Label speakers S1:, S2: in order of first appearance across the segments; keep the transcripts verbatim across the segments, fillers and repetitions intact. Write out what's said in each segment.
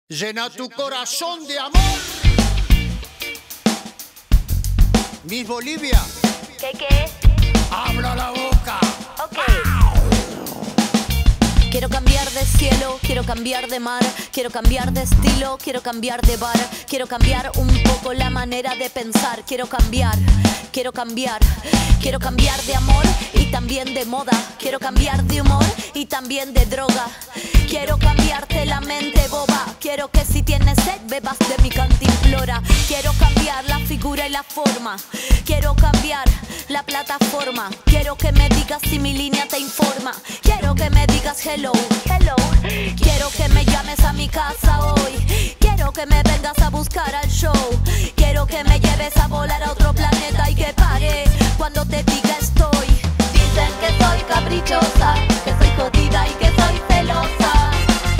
S1: Llena tu corazón de amor. Miss Bolivia.
S2: ¿Qué qué?
S1: Abra la boca.
S2: Ok. Quiero cambiar de cielo, quiero cambiar de mar, quiero cambiar de estilo, quiero cambiar de bar, quiero cambiar un poco la manera de pensar, quiero cambiar, quiero cambiar, quiero cambiar de amor y también de moda, quiero cambiar de humor y también de droga, quiero cambiarte la mente boba, quiero que si tienes sed bebas de mi cantimplora, quiero cambiar la figura y la forma, quiero cambiar la plataforma, quiero que me digas si mi línea te informa, quiero que me digas hello, hello, quiero que me llames a mi casa hoy, quiero que me vengas a buscar al show, quiero que me lleves a volar a otro planeta y que pare cuando te diga estoy. Dicen que soy caprichosa, que soy jodida y que soy celosa,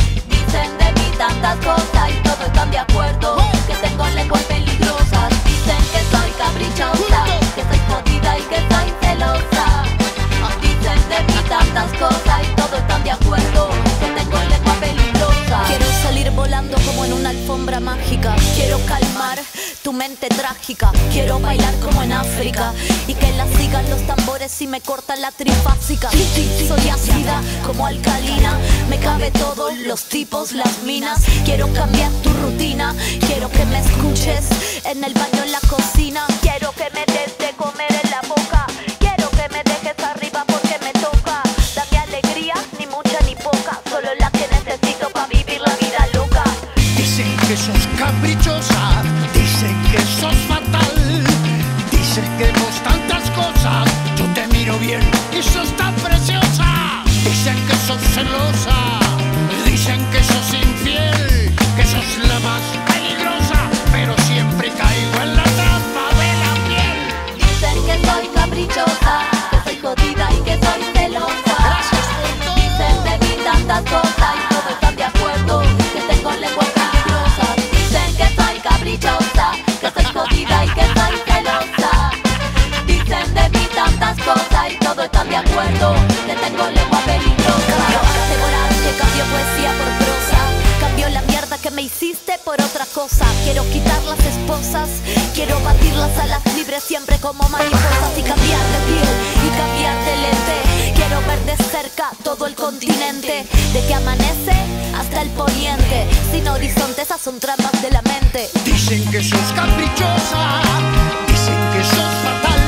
S2: dicen de mí tantas cosas y todos están de acuerdo, que tengo lenguas peligrosas, dicen que soy caprichosa, que soy jodida y que soy celosa, dicen de mí tantas cosas y todos están de acuerdo, que tengo lengua peligrosa. Quiero salir volando como en una alfombra mágica, quiero calmar tu mente trágica, quiero bailar como en África y que la sigan los tambores y me cortan la trifásica. Soy ácida como alcalina, me cabe todo, los tipos, las minas. Quiero cambiar tu rutina, quiero que me escuches en el baño, en la cocina. Quiero que me des de comer en la boca, quiero que me dejes arriba porque me toca. Dame alegría, ni mucha ni poca, solo la que necesito para vivir la vida loca.
S1: Dicen que sos caprichosa, dicen que sos fatal, dicen que vos tantas cosas, yo te miro bien y sos tan preciosa. Dicen que sos celosa, dicen que sos infiel, que sos la más peligrosa, pero siempre caigo en la trampa de la piel.
S2: Dicen que soy caprichosa, que soy jodida y que soy celosa.
S1: Gracias por todo.
S2: Dicen de mí tantas cosas y todos están de acuerdo, que tengo lenguas peligrosas. Dicen que soy caprichosa, que soy jodida y que soy celosa. Dicen de mí tantas cosas y todos están de acuerdo, que tengo lengua peligrosa. Cambio voraz, que cambio poesía por prosa, cambio la mierda que me hiciste por otra cosa. Quiero quitar las esposas, quiero batirlas a las libres siempre como mariposas y cambiar de piel y cambiar de lente. Quiero ver de cerca todo el continente, de que amanece hasta el poniente, sin horizonte, esas son trampas de la mente.
S1: Dicen que sos caprichosa, dicen que sos fatal,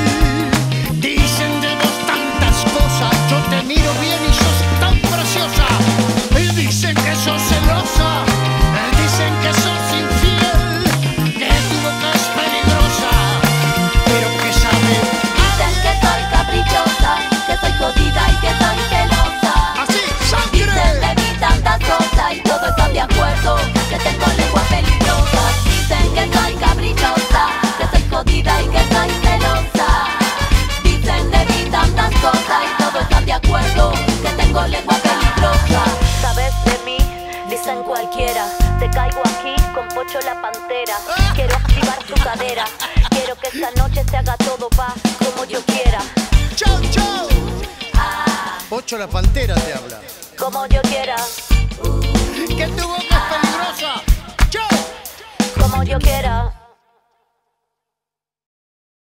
S1: dicen de vos tantas cosas, yo te miro bien y sos tan preciosa. Y dicen que sos celosa, dicen que sos infiel, que tu boca es peligrosa, pero que sabe.
S2: Dicen que soy caprichosa, que soy jodida y que soy celosa.
S1: Así,
S2: Dicen
S1: sangre.
S2: de mí tantas cosas y todos están de acuerdo, que tengo lenguas peligrosas. Dicen que soy caprichosa, que soy jodida y que soy celosa. Dicen de mí tantas cosas y todos están de acuerdo, que tengo lengua peligrosa. Sabes de mí, dicen cualquiera, te caigo aquí con Pocho la Pantera. Quiero activar tu cadera, quiero que esta noche se haga todo va como yo quiera.
S1: Chau, chau.
S2: Ah,
S1: Pocho la Pantera te habla.
S2: como yo quiera,
S1: Que tu boca es peligrosa. Chau.
S2: como yo quiera.